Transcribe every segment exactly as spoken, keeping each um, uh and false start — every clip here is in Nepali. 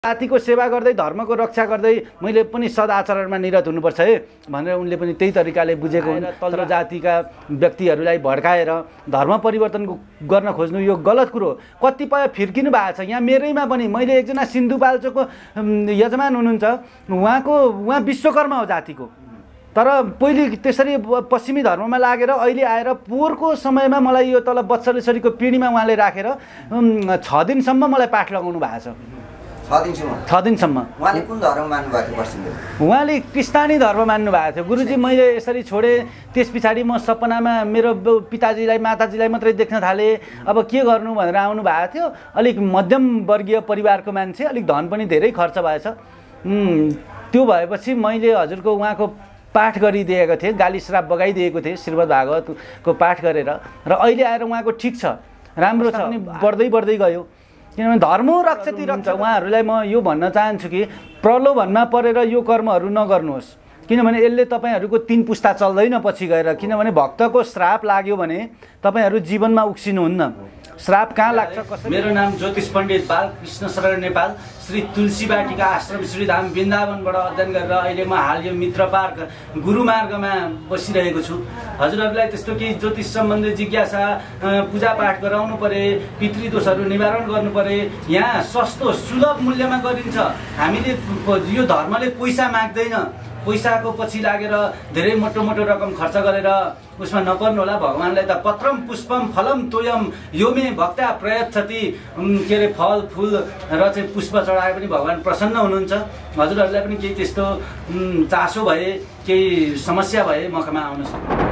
जातिको सेवा गर्दै धर्मको रक्षा गर्दै मैले पनि सदाचरणमा निरत हुनुपर्छ है भनेर उनले पनि त्यही तरिकाले बुझेको हुन्। तल्लो जातिका व्यक्तिहरूलाई भड्काएर धर्म परिवर्तन गर्न खोज्नु यो गलत कुरो। कतिपय फिर्किनु भएको छ। यहाँ मेरैमा पनि मैले एकजना सिन्धुपाल्चोकको यजमान हुनुहुन्छ, उहाँको उहाँ विश्वकर्मा हो जातिको, तर पहिले त्यसरी पश्चिमी धर्ममा लागेर अहिले आएर पोहोरको समयमा मलाई यो तल बत्सलेश्वरीको पिँढीमा उहाँले राखेर छ दिनसम्म मलाई पाठ लगाउनु भएको छ। छ दिनसम्म उहाँले कुन धर्म मान्नुभएको थियो पश्चिमले? उहाँले क्रिस्तानी धर्म मान्नुभएको थियो। गुरुजी मैले यसरी छोडेँ, त्यस पछाडि म सपनामा मेरो पिताजीलाई माताजीलाई मात्रै देख्न थालेँ। अब के गर्नु भनेर आउनु भएको थियो। अलिक मध्यम वर्गीय परिवारको मान्छे, अलिक धन पनि धेरै खर्च भएछ। त्यो भएपछि मैले हजुरको उहाँको पाठ गरिदिएको थिएँ, गाली श्राप बगाइदिएको थिएँ श्रीमद् भागवतको पाठ गरेर। र अहिले आएर उहाँको ठिक छ, राम्रो छ, अनि बढ्दै बढ्दै गयो। किनभने धर्म रक्षति रक्ष। उहाँहरूलाई म यो भन्न चाहन्छु कि प्रलोभनमा परेर यो कर्महरू नगर्नुहोस्, किनभने यसले तपाईँहरूको तीन पुस्ता चल्दैन पछि गएर। किनभने भक्तको श्राप लाग्यो भने तपाईँहरू जीवनमा उक्सिनुहुन्न। श्राप कहाँ लाग्छ कसरी? मेरो नाम ज्योतिष पण्डित बालकृष्ण शरण नेपाल, श्री तुलसी बाटिका आश्रम श्रीधाम वृन्दावनबाट अध्ययन गरेर अहिले म हाल यो मित्र पार्क गुरुमार्गमा बसिरहेको छु। हजुरहरूलाई त्यस्तो केही ज्योतिष सम्बन्धी जिज्ञासा, पूजापाठ गराउनु परे, पितृदोषहरू निवारण गर्नु परे, यहाँ सस्तो सुलभ मूल्यमा गरिन्छ। हामीले यो धर्मले पैसा माग्दैन, पैसाको पछि लागेर धेरै मोटो मोटो रकम खर्च गरेर उसमा नपर्नु होला। भगवान्लाई त पत्रम पुष्पम फलम तोयम यो मे भक्ता प्रयच्छति, के अरे फल फुल र चाहिँ पुष्प चढाए पनि भगवान् प्रसन्न हुनुहुन्छ। हजुरहरूलाई पनि केही त्यस्तो चासो भए, केही समस्या भए मकमा आउनु सक्छ।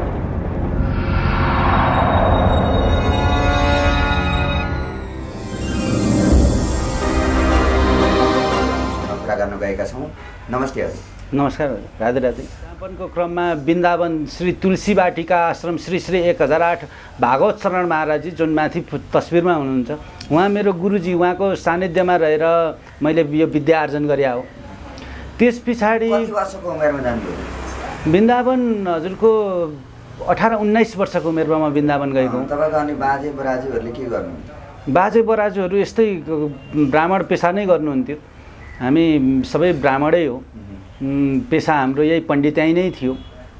गर्न गएका छौँ। नमस्ते हजुर। नमस्कार, राधे राधे। यापनको क्रममा वृन्दावन श्री तुलसी बाटिका आश्रम श्री श्री एक हजार आठ भागवत शरण महाराजजी जुन माथि तस्बिरमा हुनुहुन्छ, उहाँ मेरो गुरुजी, उहाँको सानिध्यमा रहेर मैले यो विद्या आर्जन गरे हो। त्यस पछाडि कति वर्षको उमेरमा जानुभयो? वृन्दावन हजुरको अठार उन्नाइस वर्षको उमेरमा म वृन्दावन गएको हुँ। तपाईँको अनि बाजे बराजुहरूले के गर्नुहुन्थ्यो? बाजे बराजुहरू यस्तै ब्राह्मण पेसा नै गर्नुहुन्थ्यो। हामी सबै ब्राह्मणै हो, पेसा हाम्रो यही पण्डित्याइ नै थियो।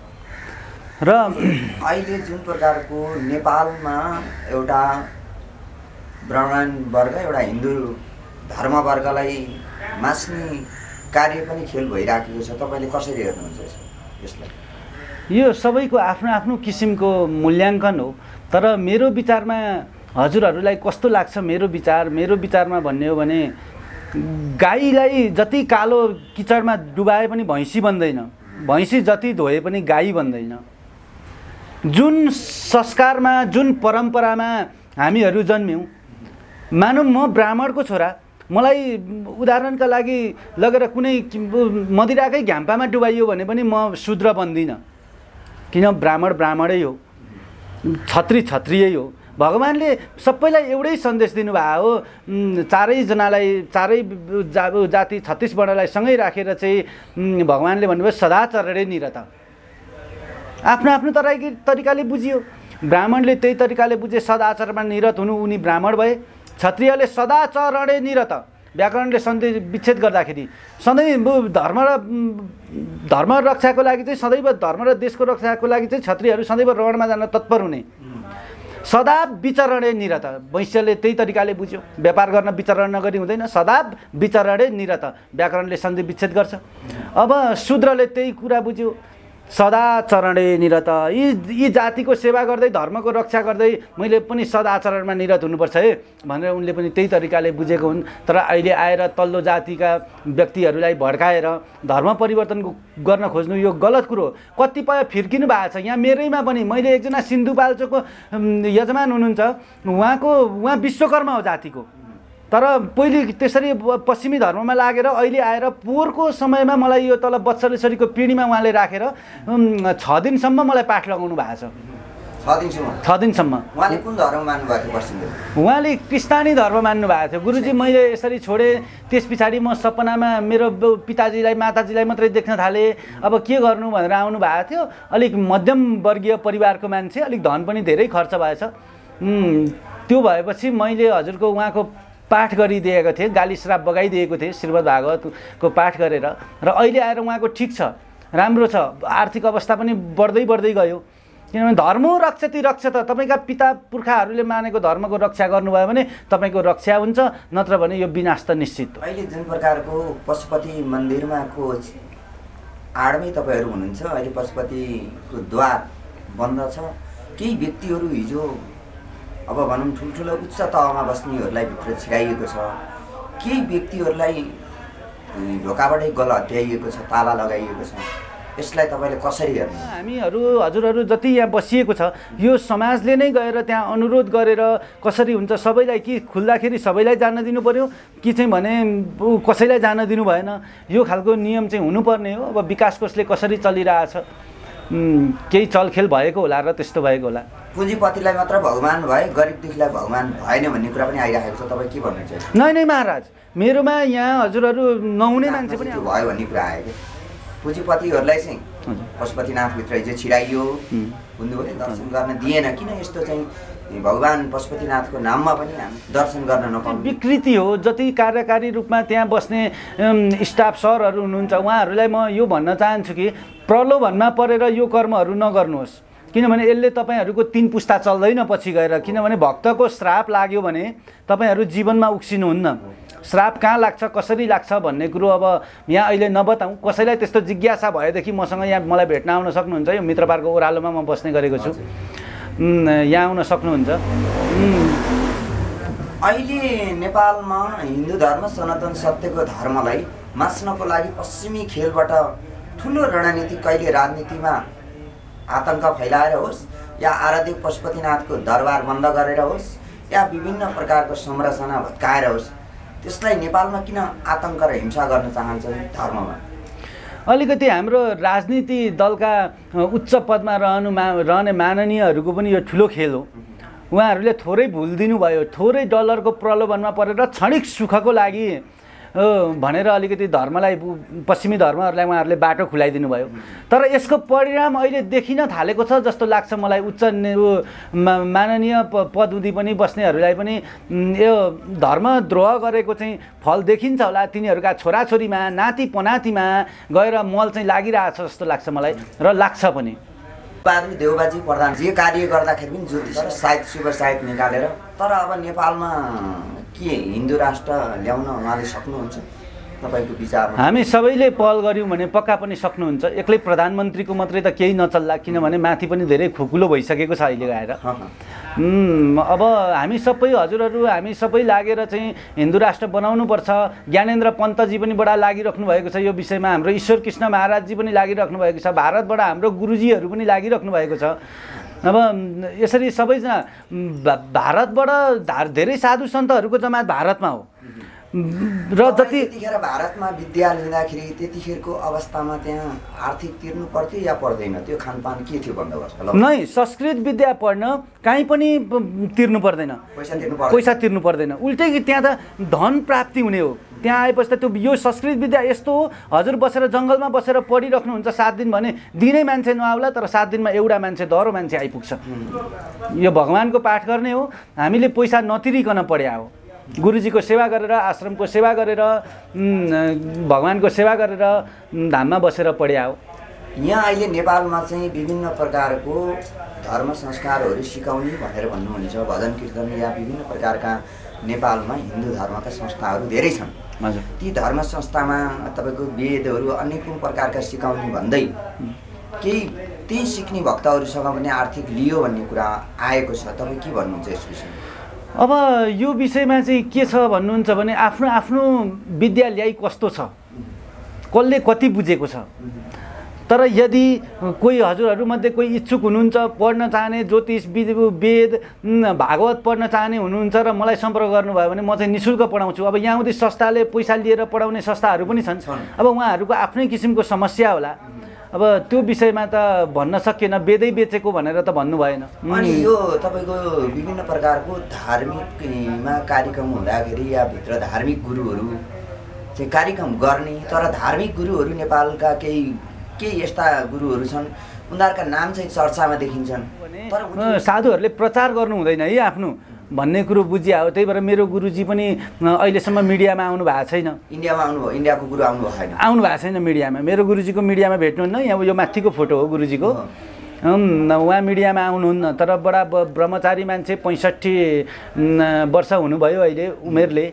र अहिले जुन प्रकारको नेपालमा एउटा ब्राह्मण वर्ग, एउटा हिन्दू धर्म वर्गलाई मास्ने कार्य पनि खेल भइराखेको छ, तपाईँले कसरी हेर्नुहुन्छ यसलाई? यो सबैको आफ्नो आफ्नो किसिमको मूल्याङ्कन हो। तर मेरो विचारमा हजुरहरूलाई कस्तो लाग्छ? मेरो विचार मेरो विचारमा भन्ने हो भने गाईलाई जति कालो किचडमा डुबाए पनि भैँसी बन्दैन, भैँसी जति धोए पनि गाई बन्दैन। जुन संस्कारमा, जुन परम्परामा हामीहरू जन्म्यौँ, मानौँ म ब्राह्मणको छोरा, मलाई उदाहरणका लागि लगेर कुनै मदिराकै घ्याम्पामा डुबाइयो भने पनि म शूद्र बन्दिनँ, किन ब्राह्मण ब्राह्मणै हो, छत्री छत्रीयै हो। भगवान्ले सबैलाई एउटै सन्देश दिनुभएको हो। चारैजनालाई, चारै जा जाति छत्तिस वर्णलाई सँगै राखेर चाहिँ भगवान्ले भन्नुभयो सदाचरणै निरत। आफ्नो आफ्नो तराई तरिकाले बुझियो। ब्राह्मणले त्यही तरिकाले बुझे, सदाचरणमा निरत हुनु, उनी ब्राह्मण भए। क्षत्रियले सदाचरणै निरत, व्याकरणले सन्देश विच्छेद गर्दाखेरि सधैँ धर्म र धर्म रक्षाको लागि चाहिँ सदैव धर्म र देशको रक्षाको लागि चाहिँ क्षत्रियहरू सदैव रणमा जान तत्पर हुने, सदा विचरणै निरत। वैश्यले त्यही तरिकाले बुझ्यो, व्यापार गर्न विचरण नगरी हुँदैन, सदा विचरणै निरत, व्याकरणले सन्धि विच्छेद गर्छ। अब शूद्रले त्यही कुरा बुझ्यो, सदाचरणै निरत। यी यी जातिको सेवा गर्दै धर्मको रक्षा गर्दै मैले पनि सदाचरणमा निरत हुनुपर्छ है भनेर उनले पनि त्यही तरिकाले बुझेको हुन्। तर अहिले आएर तल्लो जातिका व्यक्तिहरूलाई भड्काएर धर्म परिवर्तन गर्न खोज्नु यो गलत कुरो। कतिपय फिर्किनु भएको छ। यहाँ मेरैमा पनि मैले एकजना सिन्धुपाल्चोकको यजमान हुनुहुन्छ, उहाँको उहाँ विश्वकर्मा हो जातिको, तर पहिले त्यसरी पश्चिमी धर्ममा लागेर अहिले आएर पोहोरको समयमा मलाई यो तल बत्सलेश्वरीको पिँढीमा उहाँले राखेर छ दिनसम्म मलाई पाठ लगाउनु भएको छ। छ दिनसम्म छ दिनसम्म उहाँले कुन धर्म मान्नुभएको थियो पश्चिमले? उहाँले क्रिस्तानी धर्म मान्नुभएको थियो। गुरुजी मैले यसरी छोडेँ, त्यस पछाडि म सपनामा मेरो पिताजीलाई माताजीलाई मात्रै देख्न थालेँ। अब के गर्नु भनेर आउनु भएको थियो। अलिक मध्यम वर्गीय परिवारको मान्छे, अलिक धन पनि धेरै खर्च भएछ। त्यो भएपछि मैले हजुरको उहाँको पाठ गरिदिएको थिए, गाली श्राप बगाइदिएको थिए श्रीमद् भागवतको पाठ गरेर, र अहिले आएर उहाँको ठिक छ, राम्रो छ, आर्थिक अवस्था पनि बढ्दै बढ्दै गयो। किनभने धर्म रक्षति रक्षत, तपाईँका पिता पुर्खाहरूले मानेको धर्मको रक्षा गर्नुभयो भने तपाईँको रक्षा हुन्छ, नत्र भने यो विनाश त निश्चित हो। अहिले जुन प्रकारको पशुपति मन्दिरमा को आडमै तपाईँहरू हुनुहुन्छ, अहिले पशुपतिको द्वार बन्द छ। केही व्यक्तिहरू हिजो अब भनौँ ठुल्ठुलो उच्च तहमा बस्नेहरूलाई भित्र छिराइएको छ, केही व्यक्तिहरूलाई ढोकाबाटै गल हत्याइएको छ, ताला लगाइएको छ। यसलाई तपाईँले कसरी हेर्नु? हामीहरू हजुरहरू जति यहाँ बसिएको छ, यो समाजले नै गएर त्यहाँ अनुरोध गरेर कसरी हुन्छ, सबैलाई कि खुल्दाखेरि सबैलाई जान दिनु पर्यो कि चाहिँ भने कसैलाई जान दिनु भएन, यो खालको नियम चाहिँ हुनुपर्ने हो। अब विकास कोषले कसरी चलिरहेछ, केही चलखेल भएको होला र त्यस्तो भएको होला। पुँजीपतिलाई मात्र भगवान भए, गरिब दुखीलाई भगवान भएन भन्ने कुरा पनि आइरहेको छ। तपाईँ के भन्नुहुन्छ? नै नै महाराज, मेरोमा यहाँ हजुरहरू नहुने मान्छे पनि भयो भन्ने कुरा आयो कि पुँजीपतिहरूलाई चाहिँ पशुपतिनाथभित्र हिजो छिराइयो, बुझ्नुभयो, दर्शन गर्न दिएन। किन यस्तो चाहिँ भगवान पशुपतिनाथको नाममा पनि हामी दर्शन गर्न नपाउनु? विकृति हो। जति कार्यकारी रूपमा त्यहाँ बस्ने स्टाफ सरहरू हुनुहुन्छ, उहाँहरूलाई म यो भन्न चाहन्छु कि प्रलोभनमा परेर यो कर्महरू नगर्नुहोस्, किनभने यसले तपाईँहरूको तीन पुस्ता चल्दैन पछि गएर। किनभने भक्तको श्राप लाग्यो भने तपाईँहरू जीवनमा उक्सिनुहुन्न। श्राप कहाँ लाग्छ, कसरी लाग्छ भन्ने कुरो अब यहाँ अहिले नबताउँ। कसैलाई त्यस्तो जिज्ञासा भएदेखि मसँग यहाँ मलाई भेट्न आउन सक्नुहुन्छ। यो मित्र पार्कको ओह्रालोमा म बस्ने गरेको छु, यहाँ आउन सक्नुहुन्छ। अहिले नेपालमा हिन्दू धर्म सनातन सत्यको धर्मलाई मास्नको लागि पश्चिमी खेलबाट ठुलो रणनीति, कहिले राजनीतिमा आतंक फैलाएर होस्, या आराध्य पशुपतिनाथको दरबार बन्द गरेर होस्, या विभिन्न प्रकारको संरचना भत्काएर होस्, त्यसलाई नेपालमा किन आतंक र हिंसा गर्न चाहन्छन् धर्ममा? अलिकति हाम्रो राजनीति दलका उच्च पदमा रहनु मा रहने माननीयहरूको पनि यो ठुलो खेल हो। उहाँहरूले थोरै भुल दिनुभयो, थोरै डलरको प्रलोभनमा परेर क्षणिक सुखको लागि भनेर अलिकति धर्मलाई, पश्चिमी धर्महरूलाई उहाँहरूले बाटो खुलाइदिनु भयो। तर यसको परिणाम अहिले देखिन थालेको छ जस्तो लाग्छ मलाई। उच्च माननीय पदउदी पनि बस्नेहरूलाई पनि यो धर्मद्रोह गरेको चाहिँ फल देखिन्छ होला। तिनीहरूका छोराछोरीमा, नाति पनातिमा गएर मल चाहिँ लागिरहेछ जस्तो लाग्छ मलाई, र लाग्छ पनि। बहादुर देउबाजी प्रधान जे कार्य गर्दाखेरि पनि ज्योतिष र साहित्य शुभ साहित्य निकालेर, तर अब नेपालमा के हिन्दू राष्ट्र ल्याउन उहाँले सक्नुहुन्छ तपाईँको विचारमा? हामी सबैले पहल गऱ्यौँ भने पक्का पनि सक्नुहुन्छ। एक्लै प्रधानमन्त्रीको मात्रै त केही नचल्ला, किनभने माथि पनि धेरै खुकुलो भइसकेको छ अहिले गएर। अब हामी सबै हजुरहरू हामी सबै लागेर चाहिँ हिन्दू राष्ट्र बनाउनुपर्छ। ज्ञानेन्द्र पन्तजी पनि बडा लागिराख्नु भएको छ यो विषयमा, हाम्रो ईश्वर कृष्ण महाराजजी पनि लागिराख्नु भएको छ, भारतबाट हाम्रो गुरुजीहरू पनि लागिराख्नु भएको छ। अब यसरी सबैजना भारतबाट धेरै साधु सन्तहरूको जमात भारतमा हो, र जति त्यतिखेर भारतमा विद्या लिँदाखेरि त्यतिखेरको अवस्थामा त्यहाँ आर्थिक तिर्नु पर्थ्यो या पर्दैन? त्यो खानपान के थियो बन्दोबस्त? नै, संस्कृत विद्या पढ्न कहीँ पनि तिर्नु पर्दैन, पैसा तिर्नु पर्दैन, पैसा तिर्नु पर्दैन। उल्टै त्यहाँ त धन प्राप्ति हुने हो। त्यहाँ आएपछि त त्यो यो संस्कृत विद्या यस्तो हो, हजुर बसेर जङ्गलमा बसेर पढिराख्नुहुन्छ सात दिन भने दिनै मान्छे नआउला, तर सात दिनमा एउटा मान्छे, दह्रो मान्छे आइपुग्छ। यो भगवानको पाठ गर्ने हो, हामीले पैसा नतिरिकन पढ्या हो। गुरुजीको सेवा गरेर, आश्रमको सेवा गरेर, भगवानको सेवा गरेर धाममा बसेर पढ्या हो। यहाँ अहिले नेपालमा चाहिँ विभिन्न प्रकारको धर्म संस्कारहरू सिकाउने भनेर भन्नुहुन्छ, भजन कीर्तन या विभिन्न प्रकारका नेपालमा हिन्दू धर्मका संस्थाहरू धेरै छन्। हजुर, ती धर्म संस्थामा तपाईँको वेदहरू अनेकौँ प्रकारका सिकाउने भन्दै केही त्यही सिक्ने भक्तहरूसँग पनि आर्थिक लियो भन्ने कुरा आएको छ। तपाईँ के भन्नुहुन्छ यस विषयमा? अब यो विषयमा चाहिँ के छ भन्नुहुन्छ भने आफ्नो आफ्नो विद्या ल्याइ कस्तो छ, कसले कति बुझेको छ। तर यदि कोही हजुरहरूमध्ये कोही इच्छुक हुनुहुन्छ, पढ्न चाहने, ज्योतिष वेद भागवत पढ्न चाहने हुनुहुन्छ र मलाई सम्पर्क गर्नुभयो भने म चाहिँ निःशुल्क पढाउँछु। अब यहाँउति संस्थाले पैसा लिएर पढाउने संस्थाहरू पनि छन्। अब उहाँहरूको आफ्नै किसिमको समस्या होला। अब त्यो विषयमा त भन्न सकिएन, वेदै बेचेको भनेर त भन्नु भएन। अनि यो तपाईँको विभिन्न प्रकारको धार्मिकमा कार्यक्रम हुँदाखेरि या भित्र धार्मिक गुरुहरू चाहिँ कार्यक्रम गर्ने, तर धार्मिक गुरुहरू नेपालका केही केही यस्ता गुरुहरू छन्, उनीहरूका नाम चाहिँ चर्चामा देखिन्छन्, तर साधुहरूले प्रचार गर्नु हुँदैन है आफ्नो। भन्ने कुरो बुझिया हो। त्यही भएर मेरो गुरुजी पनि अहिलेसम्म मिडियामा आउनु भएको छैन। इन्डियामा आउनुभयो, इन्डियाको गुरु आउनु भएको छैन, आउनु भएको छैन मिडियामा। मेरो गुरुजीको मिडियामा भेट्नुहुन्न, यहाँ यो माथिको फोटो हो गुरुजीको। उहाँ मिडियामा आउनुहुन्न, तर बडा ब्रह्मचारी मान्छे, पैँसठी वर्ष हुनुभयो अहिले उमेरले।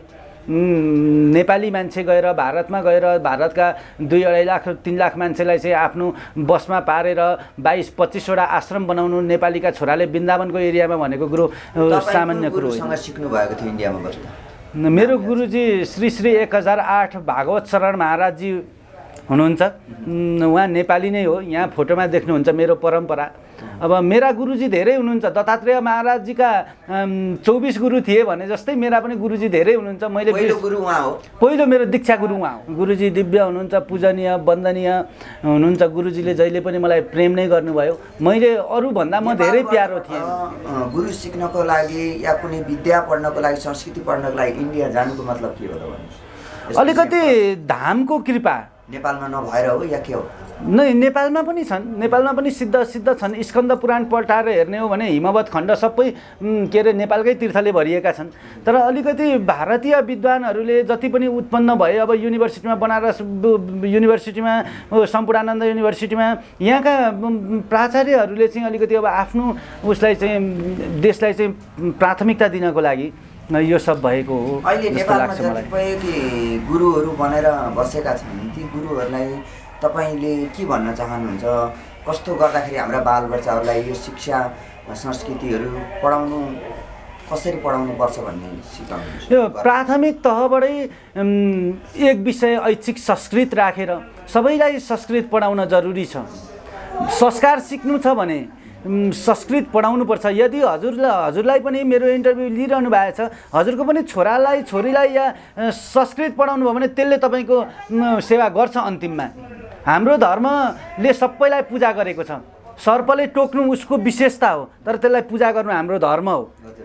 नेपाली मान्छे गएर भारतमा गएर भारतका दुई अढाई लाख तीन लाख मान्छेलाई चाहिँ आफ्नो बसमा पारेर बाइस पच्चिसवटा आश्रम बनाउनु नेपालीका छोराले वृन्दावनको एरियामा भनेको कुरो सामान्य कुरो होइन। सिक्नु भएको थियो इन्डियामा बस्दा? मेरो गुरुजी श्री श्री एक हजार आठ भागवत शरण महाराजजी हुनुहुन्छ। उहाँ नेपाली नै हो, यहाँ फोटोमा देख्नुहुन्छ मेरो परम्परा। अब मेरा गुरुजी धेरै हुनुहुन्छ। दत्तात्रेय महाराजजीका चौबिस गुरु थिए भने जस्तै मेरा पनि गुरुजी धेरै हुनुहुन्छ। मैले पहिलो गुरु उहाँ हो, पहिलो मेरो दीक्षा गुरु उहाँ हो। गुरुजी दिव्य हुनुहुन्छ, पूजनीय वन्दनीय हुनुहुन्छ। गुरुजीले जहिले पनि मलाई प्रेम नै गर्नुभयो। मैले अरूभन्दा म धेरै प्यारो थिएँ। गुरु सिक्नको लागि या कुनै विद्या पढ्नको लागि, संस्कृति पढ्नको लागि इन्डिया जानुको मतलब के हो त भन्नुहोस्? अलिकति धामको कृपा नेपालमा नभएर हो या के हो? नै नेपालमा पनि छन्, नेपालमा पनि सिद्ध सिद्ध छन्। स्कन्द पुराण पल्टाएर हेर्ने हो भने हिमवत खण्ड सबै के अरे नेपालकै तीर्थले भरिएका छन्। तर अलिकति भारतीय विद्वानहरूले जति पनि उत्पन्न भए, अब युनिभर्सिटीमा बनारस युनिभर्सिटीमा, सम्पूर्णानन्द युनिभर्सिटीमा यहाँका प्राचार्यहरूले चाहिँ अलिकति अब आफ्नो उसलाई चाहिँ देशलाई चाहिँ प्राथमिकता दिनको लागि यो सब भएको हो। अहिले नेपालमा कतिपय कि गुरुहरू बनेर बसेका छन्, ती गुरुहरूलाई तपाईँले के भन्न चाहनुहुन्छ? कस्तो गर्दाखेरि हाम्रा बालबच्चाहरूलाई यो शिक्षा संस्कृतिहरू पढाउनु, कसरी पढाउनु पर्छ भन्ने सिकाउनुहुन्छ? यो प्राथमिक तहबाटै एक विषय ऐच्छिक संस्कृत राखेर सबैलाई संस्कृत पढाउन जरुरी छ। संस्कार सिक्नु छ भने संस्कृत पढाउनुपर्छ। यदि हजुरलाई हजुरलाई पनि मेरो इन्टरभ्यू लिइरहनु भएको छ, हजुरको पनि छोरालाई छोरीलाई या संस्कृत पढाउनु भयो भने त्यसले तपाईँको सेवा गर्छ। अन्तिममा हाम्रो धर्मले सबैलाई पूजा गरेको छ। सर्पले टोक्नु उसको विशेषता हो, तर त्यसलाई पूजा गर्नु हाम्रो धर्म हो।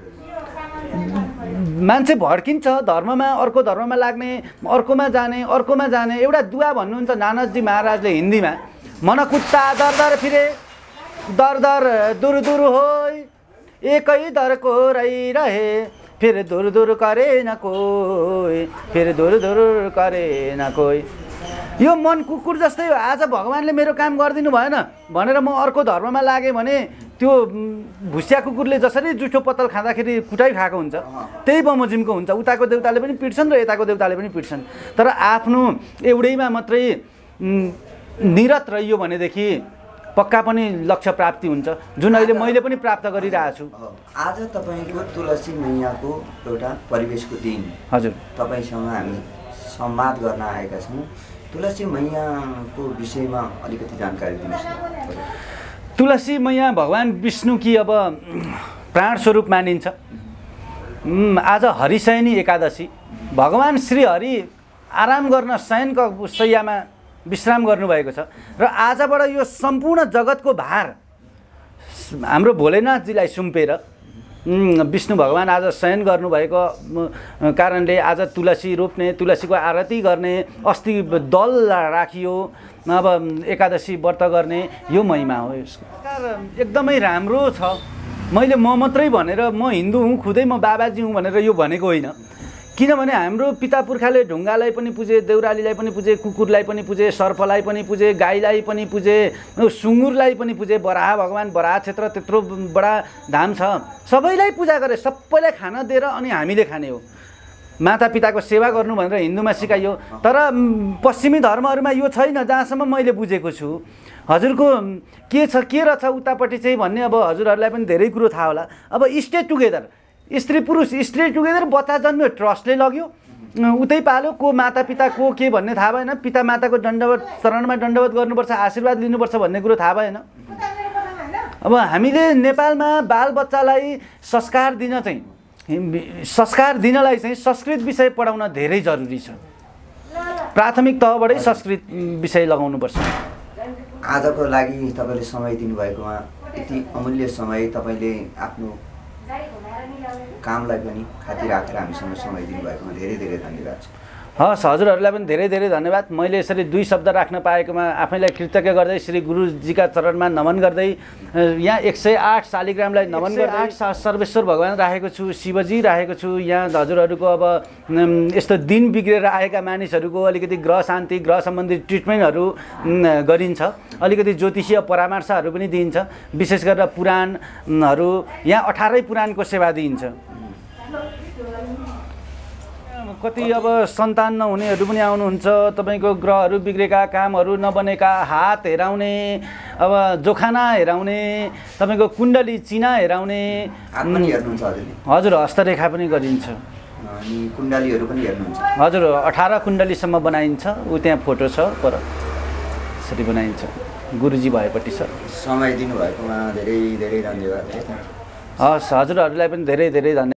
मान्छे भड्किन्छ धर्ममा, अर्को धर्ममा लाग्ने, अर्कोमा जाने, अर्कोमा जाने। एउटा दुआ भन्नुहुन्छ नानकजी महाराजले हिन्दीमा, मन कुत्ता दर दर फिरे, दर दर दूर दूर होय, एकै दर को रहे, फिर दूर दूर करे न कोई, फिर दूर दूर करे न कोई। यो मन कुकुर जस्तै हो। आज भगवान्ले मेरो काम गरिदिनु भएन भनेर म अर्को धर्ममा लागेँ भने त्यो भुसिया कुकुरले जसरी जुठो पत्तल खाँदाखेरि कुटाइ खाएको हुन्छ त्यही बमोजिमको हुन्छ। उताको देउताले पनि पिट्छन् र यताको देउताले पनि पिट्छन्। तर आफ्नो एउटैमा मात्रै निरत रहियो भनेदेखि पक्का पनि लक्ष्य प्राप्ति हुन्छ, जुन अहिले मैले पनि प्राप्त गरिरहेको छु। आज तपाईँको तुलसी मैयाको एउटा परिवेशको दिन, हजुर, तपाईँसँग हामी संवाद गर्न आएका छौँ। तुलसी मैयाको विषयमा अलिकति जानकारी दिनुहोस्। तुलसी मैया भगवान विष्णु की अब प्राण स्वरूप मानिन्छ। आज हरिशयनी एकादशी, भगवान श्री हरि आराम गर्न शयनको शैयामा विश्राम गर्नुभएको छ र आजबाट यो सम्पूर्ण जगतको भार हाम्रो भोलेनाथजीलाई सुम्पेर विष्णु भगवान आज शयन गर्नुभएको कारणले आज तुलसी रोप्ने, तुलसीको आरती गर्ने, अस्ति दल राखियो, अब एकादशी व्रत गर्ने, यो महिमा हो। यसको एकदमै राम्रो छ। मैले म मात्रै भनेर, म हिन्दू हुँ खुदै, म बाबाजी हुँ भनेर यो भनेको होइन। किनभने हाम्रो पिता पुर्खाले ढुङ्गालाई पनि पुजे, देउरालीलाई पनि पुजे, कुकुरलाई पनि पुजे, सर्पलाई पनि पुजे, गाईलाई पनि पुजे, सुँगुरलाई पनि पुजे। बराह भगवान, बराह क्षेत्र त्यत्रो बडा धाम छ, सबैलाई पूजा गरे, सबैलाई खाना दिएर अनि हामीले खाने हो। माता पिताको सेवा गर्नु भनेर हिन्दूमा सिकाइयो। तर पश्चिमी धर्महरूमा यो छैन, जहाँसम्म मैले बुझेको छु। हजुरको के छ के रहेछ उतापट्टि चाहिँ भन्ने अब हजुरहरूलाई पनि धेरै कुरो थाहा होला। अब स्टे टुगेदर, स्त्री पुरुष स्त्री टुगेदर, बच्चा जन्म्यो ट्रस्टले लग्यो, उतै पाल्यो, को माता पिता को के भन्ने थाहा भएन। पिता माताको दण्डवत शरणमा दण्डवत गर्नुपर्छ, आशीर्वाद लिनुपर्छ भन्ने कुरो थाहा भएन। अब हामीले नेपालमा बालबच्चालाई संस्कार दिन चाहिँ संस्कार दिनलाई चाहिँ संस्कृत विषय पढाउन धेरै जरुरी छ। प्राथमिक तहबाटै संस्कृत विषय लगाउनुपर्छ। आजको लागि तपाईँले समय दिनुभएकोमा, यति अमूल्य समय तपाईँले आफ्नो कामलाई पनि खातिर राखेर हामीसँग समय दिनुभएकोमा धेरै धेरै धन्यवाद छ। हस्, हजुरहरूलाई पनि धेरै धेरै धन्यवाद। मैले यसरी दुई शब्द राख्न पाएकोमा आफैलाई कृतज्ञ गर्दै श्री गुरुजीका चरणमा नमन गर्दै यहाँ एक सय आठ शालिग्रामलाई नमन गर्दै सर्वेश्वर भगवान् राखेको छु, शिवजी राखेको छु। यहाँ हजुरहरूको अब यस्तो दिन बिग्रेर आएका मानिसहरूको अलिकति ग्रह शान्ति, ग्रह सम्बन्धी ट्रिटमेन्टहरू गरिन्छ, अलिकति ज्योतिषीय परामर्शहरू पनि दिइन्छ। विशेष गरेर पुराणहरू, यहाँ अठारै पुराणको सेवा दिइन्छ। कति अब सन्तान नहुनेहरू पनि आउनुहुन्छ, तपाईँको ग्रहहरू बिग्रेका, कामहरू नबनेका, हात हेराउने, अब जोखाना हेराउने, तपाईँको कुण्डली चिना हेराउने, हजुर हस्तरेखा पनि गरिन्छ, अनि कुण्डलीहरू पनि हेर्नुहुन्छ हजुर। अठार कुण्डलीसम्म बनाइन्छ, ऊ त्यहाँ फोटो छ पर यसरी बनाइन्छ। गुरुजी भएपट्टि सर समय दिनुभएकोमा धेरै धेरै धन्यवाद। हस्, हजुरहरूलाई पनि धेरै धेरै धन्यवाद।